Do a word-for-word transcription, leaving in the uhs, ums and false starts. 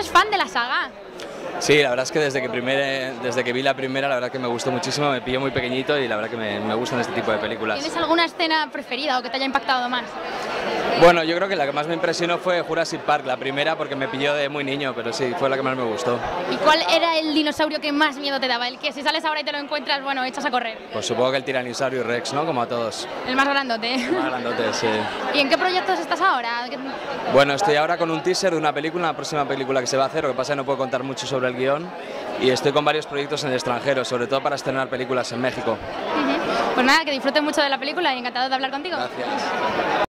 fan de la saga? Sí, la verdad es que desde que, primer, desde que vi la primera, la verdad que me gustó muchísimo, me pilló muy pequeñito y la verdad que me, me gustan este tipo de películas. ¿Tienes alguna escena preferida o que te haya impactado más? Bueno, yo creo que la que más me impresionó fue Jurassic Park, la primera, porque me pilló de muy niño, pero sí, fue la que más me gustó. ¿Y cuál era el dinosaurio que más miedo te daba? El que si sales ahora y te lo encuentras, bueno, echas a correr. Pues supongo que el Tyrannosaurus Rex, ¿no? Como a todos. El más grandote. El más grandote, sí. ¿Y en qué proyectos estás ahora? Bueno, estoy ahora con un teaser de una película, una próxima película que se va a hacer, lo que pasa es que no puedo contar mucho sobre el guión, y estoy con varios proyectos en el extranjero, sobre todo para estrenar películas en México. Uh-huh. Pues nada, que disfruten mucho de la película y encantado de hablar contigo. Gracias.